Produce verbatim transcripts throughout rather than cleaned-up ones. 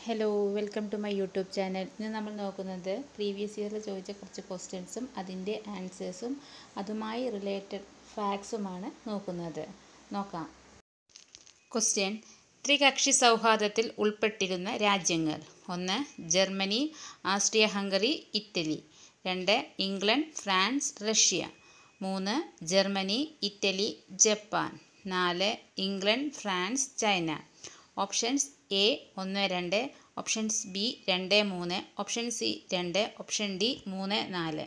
Hello welcome to my YouTube channel. ഇന്ന് നമ്മൾ നോക്കുന്നത് പ്രീവിയസ് ഇയറിൽ ചോദിച്ച കുറച്ച് ക്വസ്റ്റ്യൻസും അതിൻ്റെ ആൻസേഴ്സും അതുമായി റിലേറ്റഡ് ഫാക്ട്സുമാണ് നോക്കുന്നത്. നോക്കാം. ക്വസ്റ്റ്യൻ: ത്രികക്ഷി സൗഹാർദ്ദത്തിൽ ഉൾപ്പെട്ടിരുന്ന രാജ്യങ്ങൾ. ഒന്ന് ജർമ്മനി, ആസ്ട്രിയ ഹംഗറി, ഇറ്റലി. രണ്ട് ഇംഗ്ലണ്ട്, ഫ്രാൻസ്, റഷ്യ. മൂന്ന് ജർമ്മനി, ഇറ്റലി, ജപ്പാൻ. നാല് England, France, China. Options: A ഒന്ന് രണ്ട്, ഓപ്ഷൻസ് ബി രണ്ട് മൂന്ന്, ഓപ്ഷൻ സി രണ്ട്, ഓപ്ഷൻ ഡി മൂന്ന് നാല്.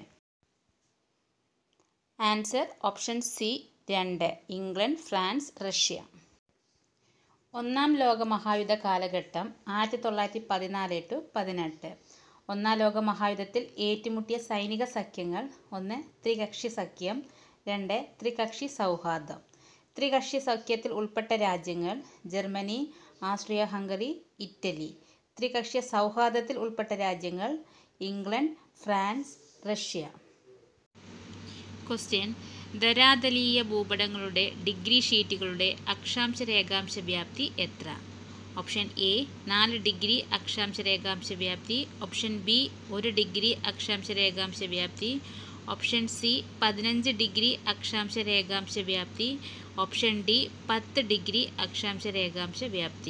ആൻസർ ഓപ്ഷൻ സി രണ്ട്, ഇംഗ്ലണ്ട്, ഫ്രാൻസ്, റഷ്യ. ഒന്നാം ലോക മഹായുദ്ധ കാലഘട്ടം ആയിരത്തി തൊള്ളായിരത്തി പതിനാല് ടു പതിനെട്ട്. ഒന്നാം ലോക മഹായുദ്ധത്തിൽ ഏറ്റുമുട്ടിയ സൈനിക സഖ്യങ്ങൾ. ഒന്ന് ത്രികക്ഷി സഖ്യം, രണ്ട് ത്രികക്ഷി സൗഹാർദ്ദം. ത്രികക്ഷി സഖ്യത്തിൽ ഉൾപ്പെട്ട രാജ്യങ്ങൾ: ജർമ്മനി, ആസ്ട്രിയ ഹംഗറി, ഇറ്റലി. ത്രികക്ഷി സൗഹാർദ്ദത്തിൽ ഉൾപ്പെട്ട രാജ്യങ്ങൾ: ഇംഗ്ലണ്ട്, ഫ്രാൻസ്, റഷ്യ. ക്വസ്റ്റ്യൻ: ധരാതലീയ ഭൂപടങ്ങളുടെ ഡിഗ്രി ഷീറ്റുകളുടെ അക്ഷാംശ രേഖാംശ വ്യാപ്തി എത്ര? ഓപ്ഷൻ എ നാല് ഡിഗ്രി അക്ഷാംശ രേഖാംശ വ്യാപ്തി. ഓപ്ഷൻ ബി ഒരു ഡിഗ്രി അക്ഷാംശ രേഖാംശ വ്യാപ്തി. ഓപ്ഷൻ സി പതിനഞ്ച് ഡിഗ്രി അക്ഷാംശ രേഖാംശ വ്യാപ്തി. ഓപ്ഷൻ ഡി പത്ത് ഡിഗ്രി അക്ഷാംശ രേഖാംശ വ്യാപ്തി.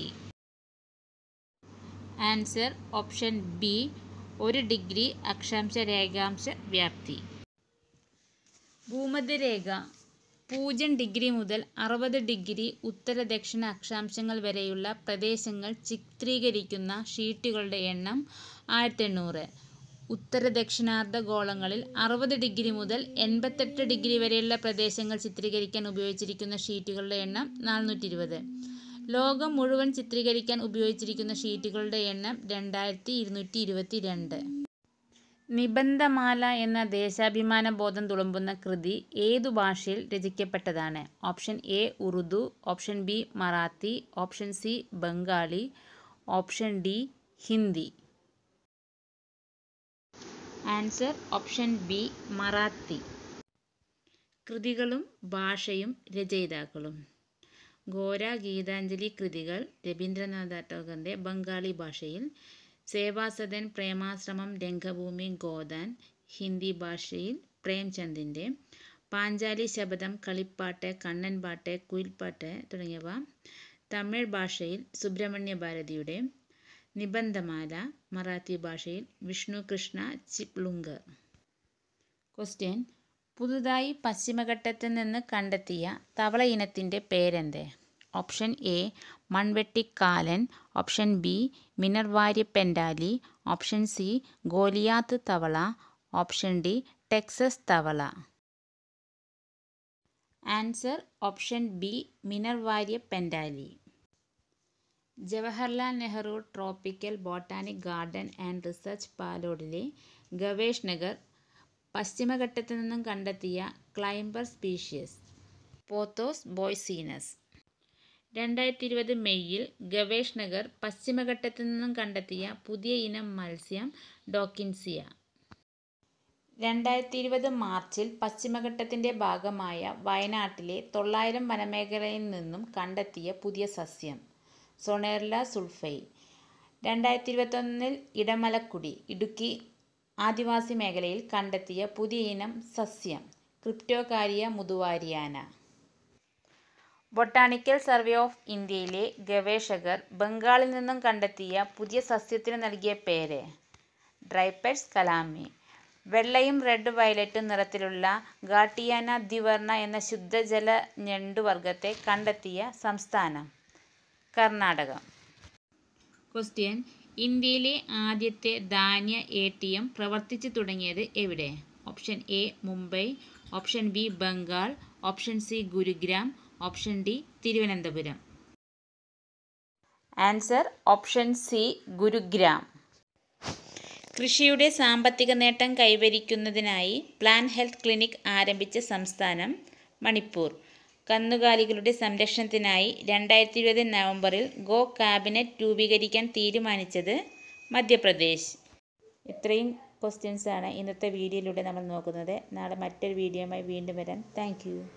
ആൻസർ ഓപ്ഷൻ ബി ഒരു ഡിഗ്രി അക്ഷാംശ രേഖാംശ വ്യാപ്തി. ഭൂമധ്യരേഖ പൂജ്യം ഡിഗ്രി മുതൽ അറുപത് ഡിഗ്രി ഉത്തര ദക്ഷിണ അക്ഷാംശങ്ങൾ വരെയുള്ള പ്രദേശങ്ങൾ ചിത്രീകരിക്കുന്ന ഷീറ്റുകളുടെ എണ്ണം ആയിരത്തി എണ്ണൂറ്. ഉത്തര ദക്ഷിണാർദ്ധ ഗോളങ്ങളിൽ അറുപത് ഡിഗ്രി മുതൽ എൺപത്തെട്ട് ഡിഗ്രി വരെയുള്ള പ്രദേശങ്ങൾ ചിത്രീകരിക്കാൻ ഉപയോഗിച്ചിരിക്കുന്ന ഷീറ്റുകളുടെ എണ്ണം നാനൂറ്റി ഇരുപത്. ലോകം മുഴുവൻ ചിത്രീകരിക്കാൻ ഉപയോഗിച്ചിരിക്കുന്ന ഷീറ്റുകളുടെ എണ്ണം രണ്ടായിരത്തി ഇരുന്നൂറ്റി ഇരുപത്തി രണ്ട്. നിബന്ധമാല എന്ന ദേശാഭിമാന ബോധം തുളുമ്പുന്ന കൃതി ഏതു ഭാഷയിൽ രചിക്കപ്പെട്ടതാണ്? Option A Urdu, option B Marathi, option C Bengali, option D Hindi. Answer option B Marathi. കൃതികളും ഭാഷയും രചയിതാക്കളും. ഘോര ഗീതാഞ്ജലി കൃതികൾ രവീന്ദ്രനാഥ ടാഗോറിൻ്റെ ബംഗാളി ഭാഷയിൽ. സേവാസദൻ, പ്രേമാശ്രമം, രംഗഭൂമി, ഗോദാൻ ഹിന്ദി ഭാഷയിൽ പ്രേംചന്ദിൻ്റെ. പാഞ്ചാലി ശപഥം, കളിപ്പാട്ട്, കണ്ണൻപാട്ട്, കുയിൽപ്പാട്ട് തുടങ്ങിയവ തമിഴ് ഭാഷയിൽ സുബ്രഹ്മണ്യ ഭാരതിയുടെ. നിബന്ധമാല മറാത്തി ഭാഷയിൽ വിഷ്ണു കൃഷ്ണ ചിപ്ലുങ്കർ. ക്വസ്റ്റ്യൻ: പുതുതായി പശ്ചിമഘട്ടത്തിൽ നിന്ന് കണ്ടെത്തിയ തവള ഇനത്തിൻ്റെ പേരെന്ത്? ഓപ്ഷൻ എ മൺവെട്ടിക്കാലൻ, option B Minervarya pendali, option C Goliath തവള, ഓപ്ഷൻ ഡി ടെക്സസ് തവള. Answer option B Minervarya pendali. Jawaharlal Nehru tropical botanic garden and research പാലോഡിലെ ഗവേഷ് നഗർ പശ്ചിമഘട്ടത്തിൽ നിന്നും കണ്ടെത്തിയ ക്ലൈംബർ സ്പീഷ്യസ് പോത്തോസ് ബോയ്സീനസ്. രണ്ടായിരത്തി ഇരുപത് മെയ്യിൽ ഗവേഷ് നഗർ പശ്ചിമഘട്ടത്തിൽ നിന്നും കണ്ടെത്തിയ പുതിയ ഇനം മത്സ്യം ഡോക്കിൻസിയ. രണ്ടായിരത്തി ഇരുപത് മാർച്ചിൽ പശ്ചിമഘട്ടത്തിൻ്റെ ഭാഗമായ വയനാട്ടിലെ തൊള്ളായിരം വനമേഖലയിൽ നിന്നും കണ്ടെത്തിയ പുതിയ സസ്യം സൊണേർല സുൾഫൈ. രണ്ടായിരത്തി ഇരുപത്തൊന്നിൽ ഇടമലക്കുടി ഇടുക്കി ആദിവാസി മേഖലയിൽ കണ്ടെത്തിയ പുതിയ ഇനം സസ്യം Cryptocarya muthuvariana. Botanical survey of ഇന്ത്യയിലെ ഗവേഷകർ ബംഗാളിൽ നിന്നും കണ്ടെത്തിയ പുതിയ സസ്യത്തിന് നൽകിയ പേര് ഡ്രൈപെറ്റ്സ് കലാമി. വെള്ളയും റെഡ് വയലറ്റും നിറത്തിലുള്ള ഗാട്ടിയാന ദ്വിവർണ എന്ന ശുദ്ധജല ഞണ്ടുവർഗത്തെ കണ്ടെത്തിയ സംസ്ഥാനം കർണാടക. ക്വസ്റ്റ്യൻ: ഇന്ത്യയിലെ ആദ്യത്തെ ധാന്യ എ ടി എം പ്രവർത്തിച്ചു തുടങ്ങിയത് എവിടെ? Option A Mumbai, option B Bengal, option C Gurugram, option D Thiruvananthapuram. Answer option C Gurugram. കൃഷിയുടെ സാമ്പത്തിക നേട്ടം കൈവരിക്കുന്നതിനായി പ്ലാന്റ് ഹെൽത്ത് ക്ലിനിക് ആരംഭിച്ച സംസ്ഥാനം മണിപ്പൂർ. കന്നുകാലികളുടെ സംരക്ഷണത്തിനായി രണ്ടായിരത്തി ഇരുപത് നവംബറിൽ ഗോ ക്യാബിനറ്റ് രൂപീകരിക്കാൻ തീരുമാനിച്ചത് മധ്യപ്രദേശ്. ഇത്രയും ക്വസ്റ്റ്യൻസാണ് ഇന്നത്തെ വീഡിയോയിലൂടെ നമ്മൾ നോക്കുന്നത്. നാളെ മറ്റൊരു വീഡിയോയുമായി വീണ്ടും വരാം. Thank U.